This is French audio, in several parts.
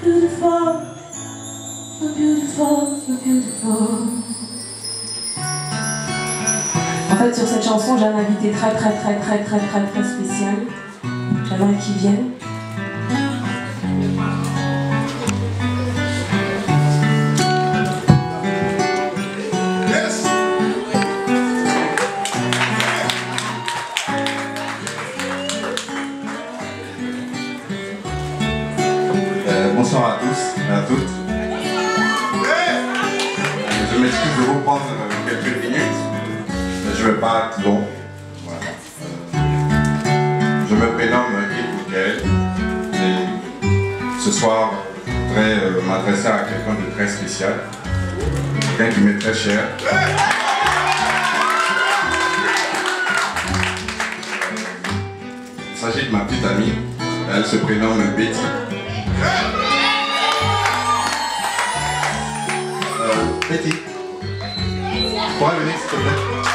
beautiful, you're beautiful, you're beautiful. En fait, sur cette chanson, j'ai un invité très spécial. J'aimerais qu'il vienne. Bonsoir à tous et à toutes. Je m'excuse de vous prendre quelques minutes, mais je ne vais pas être long. Voilà. Je me prénomme Yves Michael et ce soir, je voudrais m'adresser à quelqu'un de très spécial, quelqu'un qui m'est très cher. Il s'agit de ma petite amie, elle se prénomme Betty. Betty, pourrais venir s'il te plaît?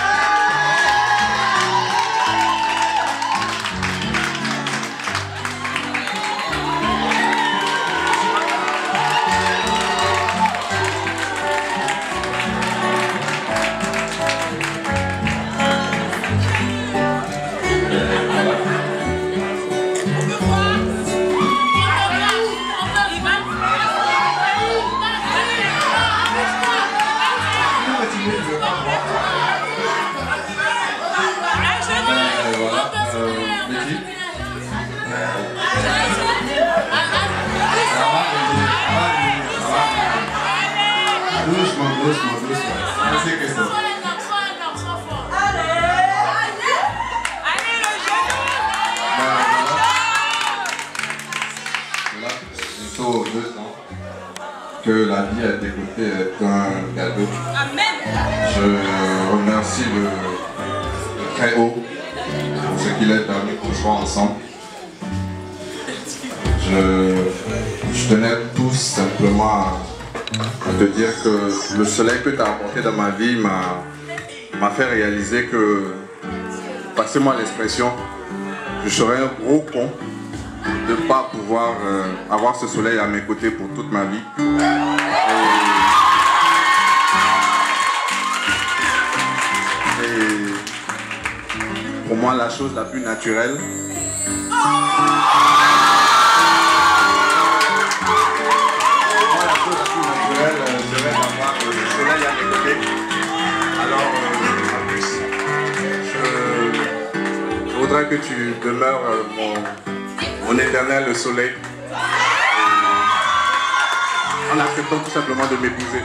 Doucement. Merci Christophe. Allez, le genou. Voilà, bientôt 2 ans que la vie à tes côtés est un cadeau. Amen. Je remercie le Très-Haut pour ce qu'il a permis qu'on soit ensemble. Je tenais tout simplement à te dire que le soleil que tu as apporté dans ma vie m'a fait réaliser que, passez-moi l'expression, je serais un gros con de ne pas pouvoir avoir ce soleil à mes côtés pour toute ma vie. Et pour moi, la chose la plus naturelle, serait d'avoir le soleil à mes côtés. Alors, je voudrais que tu demeures mon éternel soleil, en acceptant tout simplement de m'épouser.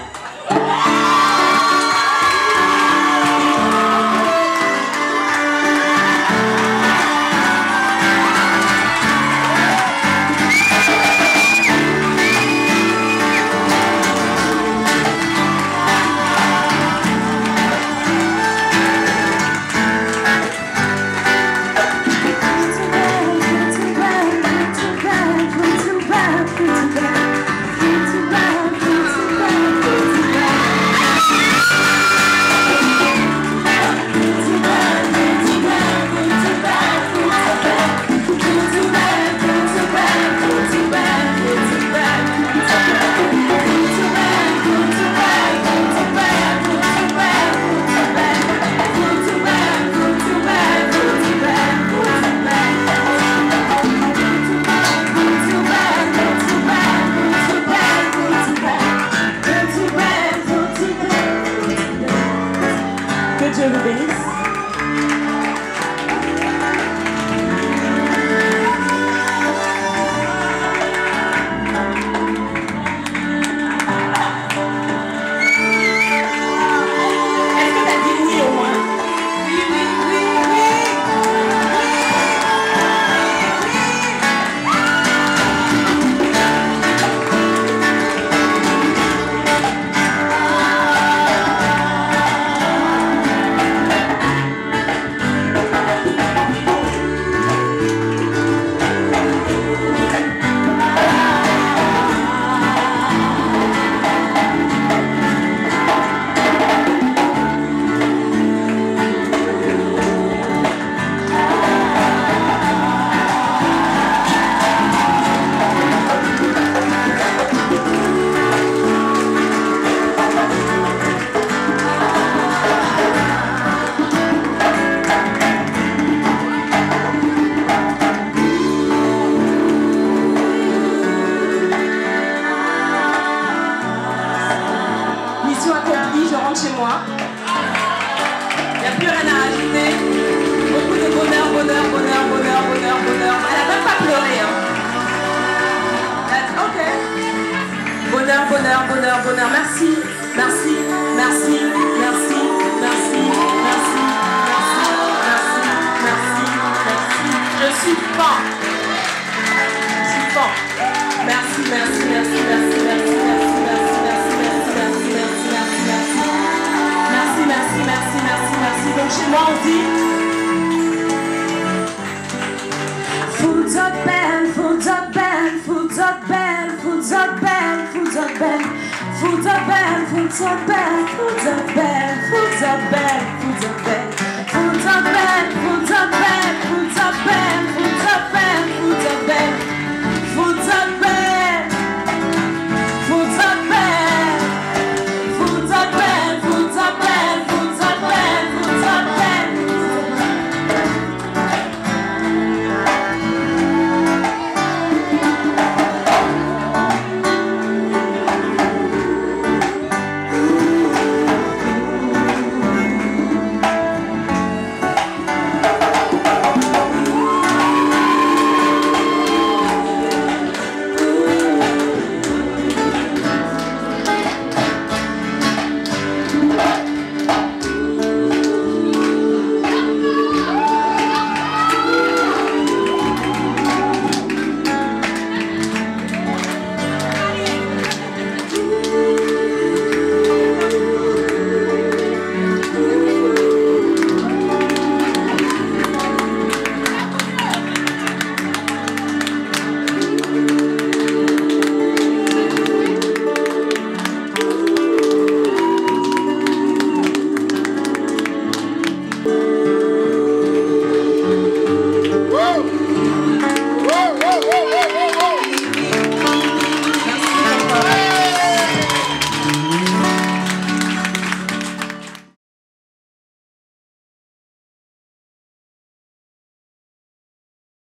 bonheur, bonheur. Merci, merci, merci, merci, merci, merci, merci, merci, merci, merci. Je suis fort. Je suis fort. Merci, merci, merci, merci, merci, merci, merci, merci, merci, merci, merci, merci, merci. Merci, merci, merci, merci, merci. Donc chez moi on dit Food up band, food up band, food up band, food up band, food up band, food up band, food up band, food up band, food up band, food up band, food up band, food